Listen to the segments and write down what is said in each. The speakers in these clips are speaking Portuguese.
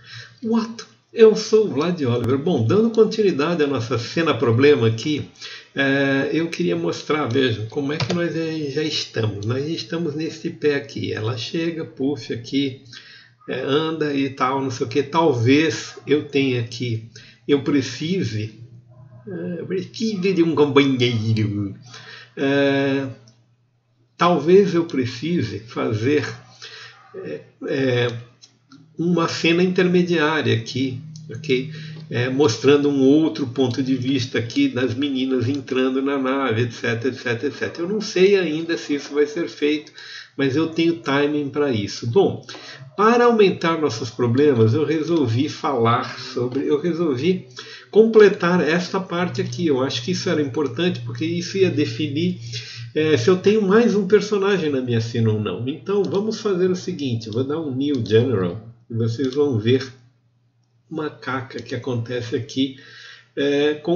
What? Eu sou o Vlad Oliver. Bom, dando continuidade à nossa cena problema aqui, eu queria mostrar, vejam, como é que nós já estamos. Nós já estamos nesse pé aqui. Ela chega, puxa aqui, anda e tal, não sei o que. Talvez eu tenha aqui, eu precise de um companheiro. Talvez eu precise fazer uma cena intermediária aqui, ok? Mostrando um outro ponto de vista aqui das meninas entrando na nave, etc, etc, etc. Eu não sei ainda se isso vai ser feito, mas eu tenho timing para isso. Bom, para aumentar nossos problemas, eu resolvi completar esta parte aqui. Eu acho que isso era importante, porque isso ia definir se eu tenho mais um personagem na minha cena ou não. Então vamos fazer o seguinte, vou dar um New General e vocês vão ver uma caca que acontece aqui com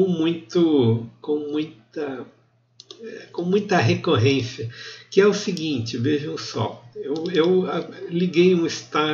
muita recorrência, que é o seguinte, vejam só, eu liguei um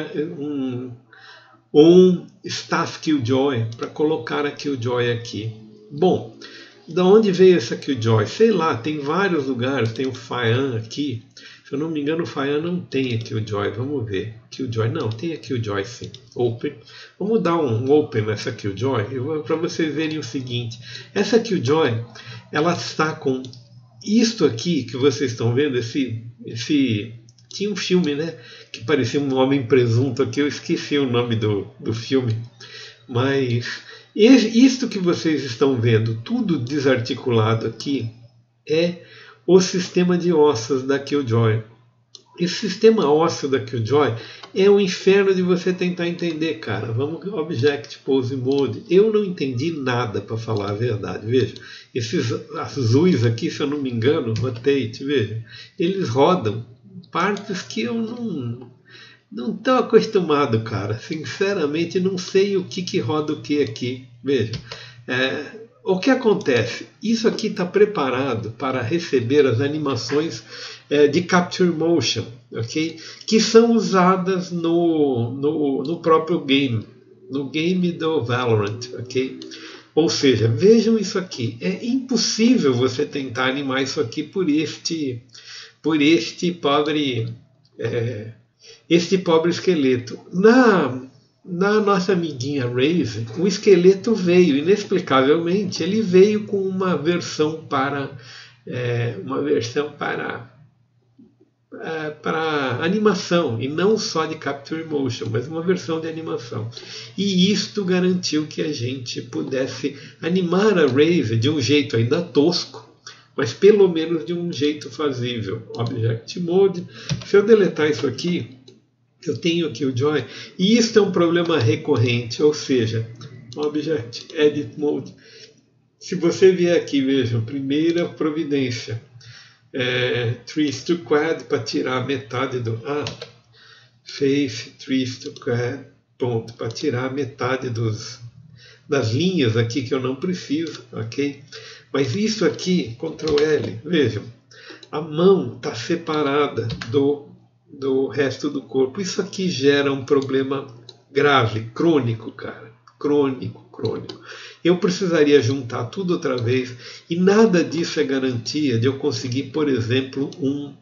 Staff Killjoy para colocar a Killjoy aqui. Bom, da onde veio essa Killjoy? Sei lá, tem vários lugares, tem o Fian aqui. Se eu não me engano, o Fian não tem a Killjoy. Vamos ver. Killjoy, não, tem a Killjoy sim. Open. Vamos dar um Open nessa Killjoy para vocês verem o seguinte. Essa Killjoy, ela está com isto aqui que vocês estão vendo, tinha um filme, né, que parecia um homem presunto aqui, eu esqueci o nome do filme, mas isto que vocês estão vendo, tudo desarticulado aqui, é o sistema de ossos da Killjoy. Esse sistema ósseo da Killjoy é um inferno de você tentar entender, cara. Vamos Object Pose Mode. Eu não entendi nada, para falar a verdade. Veja, esses azuis aqui, se eu não me engano, rotate, veja, eles rodam partes que eu não estou acostumado, cara. Sinceramente, não sei o que roda o que aqui. Veja, o que acontece? Isso aqui está preparado para receber as animações de Capture Motion, ok? Que são usadas no próprio game, no game do Valorant, ok? Ou seja, vejam isso aqui. É impossível você tentar animar isso aqui por este pobre esqueleto. Na nossa amiguinha Raze, o esqueleto veio, inexplicavelmente, ele veio com uma versão para animação, e não só de Capture Motion, mas uma versão de animação. E isto garantiu que a gente pudesse animar a Raze de um jeito ainda tosco, mas pelo menos de um jeito fazível. Object Mode. Se eu deletar isso aqui, eu tenho aqui o Joy, e isso é um problema recorrente, ou seja, Object Edit Mode. Se você vier aqui, vejam, primeira providência, Trace to Quad para tirar metade do Face Trace to Quad, ponto, para tirar metade das linhas aqui que eu não preciso, ok? Mas isso aqui, Ctrl L, vejam, a mão está separada do resto do corpo. Isso aqui gera um problema grave, crônico, cara. Crônico. Eu precisaria juntar tudo outra vez, e nada disso é garantia de eu conseguir, por exemplo, um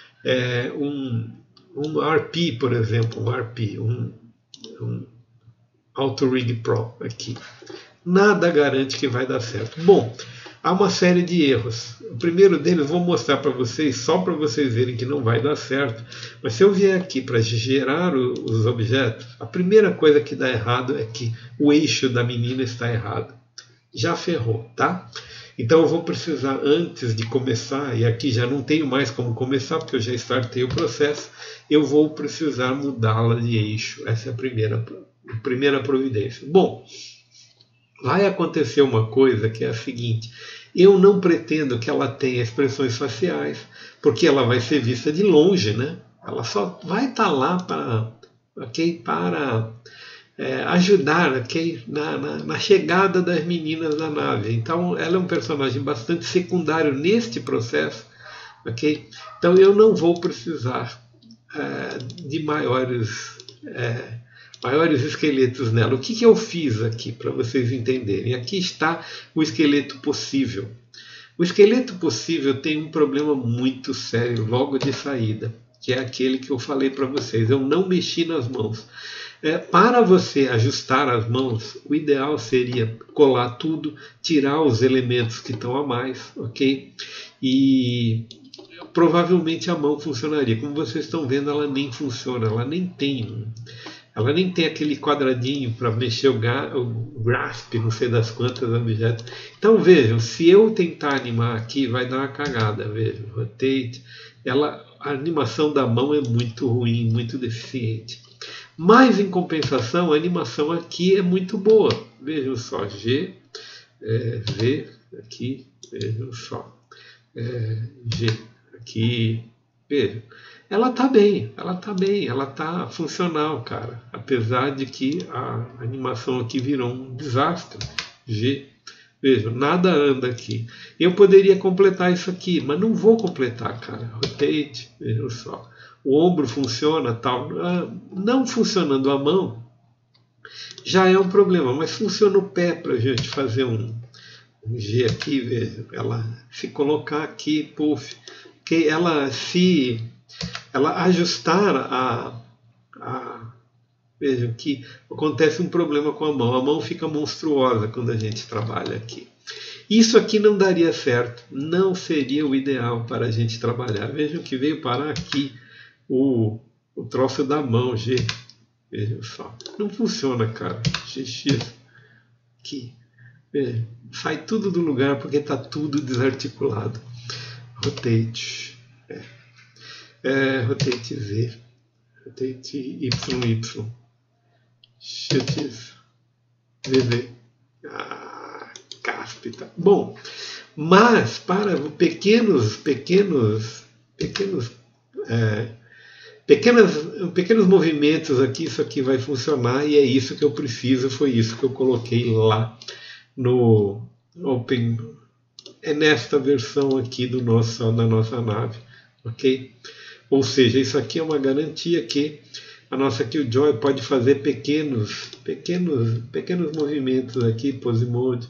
RP, por exemplo, um Auto Rig Pro aqui. Nada garante que vai dar certo. Bom, há uma série de erros. O primeiro deles vou mostrar para vocês, só para vocês verem que não vai dar certo. Mas se eu vier aqui para gerar os objetos, a primeira coisa que dá errado é que o eixo da menina está errado. Já ferrou, tá? Então eu vou precisar, antes de começar, e aqui já não tenho mais como começar, porque eu já startei o processo, eu vou precisar mudá-la de eixo. Essa é a primeira providência. Bom, vai acontecer uma coisa que é a seguinte: eu não pretendo que ela tenha expressões faciais, porque ela vai ser vista de longe, né? Ela só vai estar lá para ajudar, ok, na chegada das meninas na nave. Então ela é um personagem bastante secundário neste processo, ok? Então eu não vou precisar de maiores maiores esqueletos nela. O que, que eu fiz aqui para vocês entenderem? Aqui está o esqueleto possível. O esqueleto possível tem um problema muito sério logo de saída, que é aquele que eu falei para vocês. Eu não mexi nas mãos. Para você ajustar as mãos, o ideal seria colar tudo, tirar os elementos que estão a mais, ok? E provavelmente a mão funcionaria. Como vocês estão vendo, ela nem funciona, ela nem tem aquele quadradinho para mexer o grasp, não sei das quantas objetos. Então vejam, se eu tentar animar aqui, vai dar uma cagada. Vejam, rotate. A animação da mão é muito ruim, muito deficiente. Mas em compensação, a animação aqui é muito boa. Vejam só, V aqui, vejam só, G aqui, vejam. Ela está bem, ela está funcional, cara. Apesar de que a animação aqui virou um desastre. G, vejam, nada anda aqui. Eu poderia completar isso aqui, mas não vou completar, cara. Rotate, vejam só. O ombro funciona, tal. Não funcionando a mão já é um problema, mas funciona o pé para a gente fazer um G aqui, veja. Ela se colocar aqui, puff, que ela ajustar vejam que acontece um problema com a mão fica monstruosa quando a gente trabalha aqui. Isso aqui não daria certo, não seria o ideal para a gente trabalhar. Vejam que veio parar aqui o troço da mão, G. Vejam só. Não funciona, cara. GX. Aqui. Vejam. Sai tudo do lugar porque está tudo desarticulado. Rotate. Rotate Z. Rotate YY. X. VV. Cáspita. Bom, mas para pequenos movimentos aqui, isso aqui vai funcionar e é isso que eu preciso, foi isso que eu coloquei lá no Open, nesta versão aqui da nossa nave, ok? Ou seja, isso aqui é uma garantia que a nossa Killjoy pode fazer pequenos movimentos aqui, pose mode,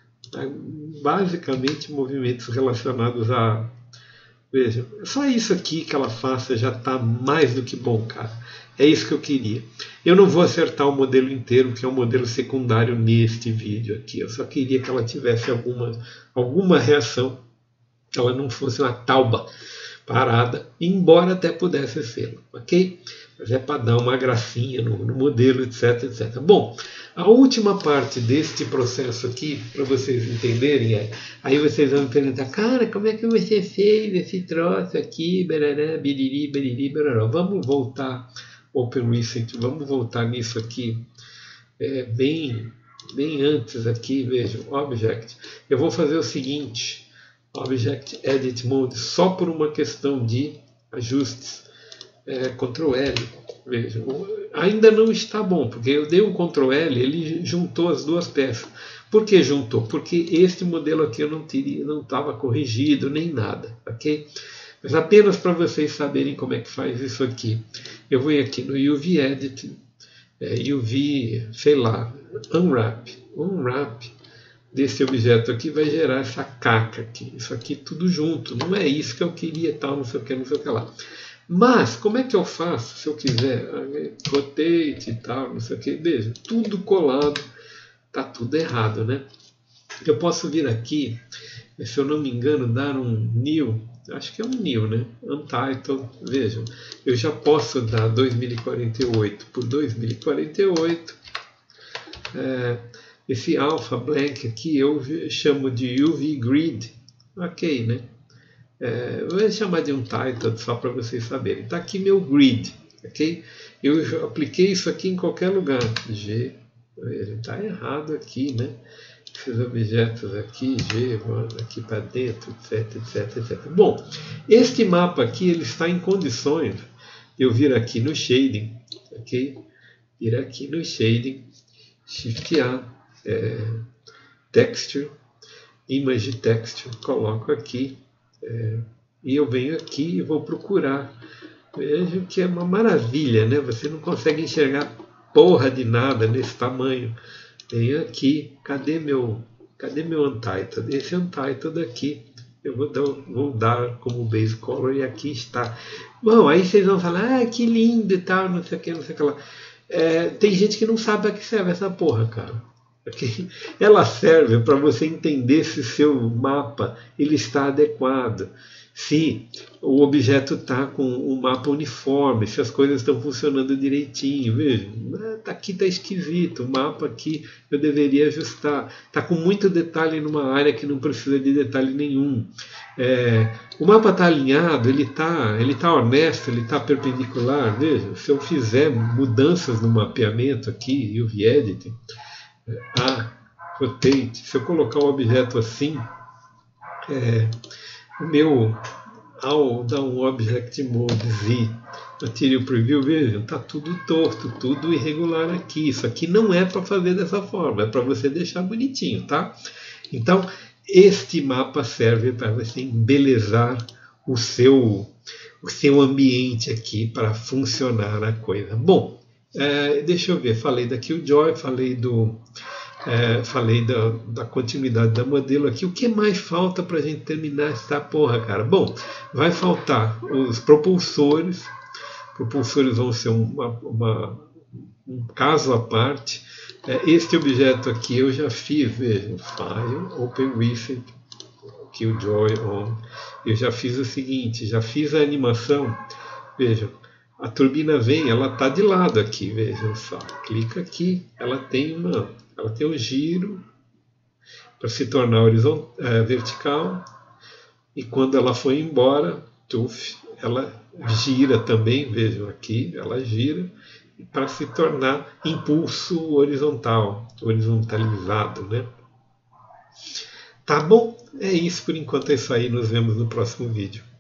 basicamente movimentos relacionados a... Veja, só isso aqui que ela faça já está mais do que bom, cara. É isso que eu queria. Eu não vou acertar o modelo inteiro, que é um modelo secundário neste vídeo aqui. Eu só queria que ela tivesse alguma reação, que ela não fosse uma tauba parada, embora até pudesse ser, ok? Mas é para dar uma gracinha no modelo, etc, etc. Bom, a última parte deste processo aqui, para vocês entenderem, aí vocês vão me perguntar, cara, como é que você fez esse troço aqui, barará, biriri, bariri, barará. Vamos voltar, Open Recent, vamos voltar nisso aqui, bem antes aqui, vejam, Object. Eu vou fazer o seguinte, Object Edit Mode, só por uma questão de ajustes. Ctrl L, vejam, ainda não está bom, porque eu dei um Ctrl L, ele juntou as duas peças. Por que juntou? Porque este modelo aqui eu não estava corrigido nem nada, ok? Mas apenas para vocês saberem como é que faz isso aqui. Eu vou aqui no UV Edit, UV, sei lá, Unwrap desse objeto aqui vai gerar essa caca aqui, isso aqui tudo junto, não é isso que eu queria, tal, não sei o que lá. Mas, como é que eu faço se eu quiser rotate e tal, não sei o que, veja, tudo colado, tá tudo errado, né? Eu posso vir aqui, se eu não me engano, dar um new, acho que é um new, né? Untitled, vejam, eu já posso dar 2048 por 2048, esse alpha blank aqui eu chamo de UV grid, ok, né? Vou chamar de um title só para vocês saberem. Está aqui meu grid, ok? Eu já apliquei isso aqui em qualquer lugar. G, está errado aqui, né? Esses objetos aqui, G, aqui para dentro, etc, etc, etc. Bom, este mapa aqui ele está em condições de eu vir aqui no shading, ok? Vir aqui no shading, Shift A, Texture, Image Texture, coloco aqui. E eu venho aqui e vou procurar. Vejo que é uma maravilha, né? Você não consegue enxergar porra de nada nesse tamanho. Tenho aqui, cadê meu Untitled? Esse Untitled aqui, eu vou dar como base color e aqui está. Bom, aí vocês vão falar, ah, que lindo e tal, não sei o que, não sei o que lá. Tem gente que não sabe para que serve essa porra, cara. Ela serve para você entender se o seu mapa ele está adequado, se o objeto está com um mapa uniforme, se as coisas estão funcionando direitinho. Veja, aqui está esquisito, o mapa aqui eu deveria ajustar. Está com muito detalhe numa área que não precisa de detalhe nenhum. O mapa está alinhado, ele tá honesto, ele está perpendicular. Veja, se eu fizer mudanças no mapeamento aqui e o Edit, rotate, se eu colocar um objeto assim, ao dar um Object Mode Z, Material Preview, vejam, está tudo torto, tudo irregular aqui. Isso aqui não é para fazer dessa forma, é para você deixar bonitinho, tá? Então, este mapa serve para você embelezar o seu ambiente aqui para funcionar a coisa. Bom, deixa eu ver, falei da Killjoy, falei da continuidade da modelo aqui. O que mais falta para a gente terminar essa porra, cara? Bom, vai faltar os propulsores. Propulsores vão ser um caso à parte. Este objeto aqui eu já fiz, veja, File, Open Recent, Killjoy On. Eu já fiz o seguinte, já fiz a animação. Vejam, a turbina vem, ela está de lado aqui, vejam só. Clica aqui, ela tem um giro para se tornar vertical, e quando ela foi embora, ela gira também, vejam aqui, ela gira para se tornar impulso horizontalizado, né? Tá bom? É isso por enquanto, é isso aí, nos vemos no próximo vídeo.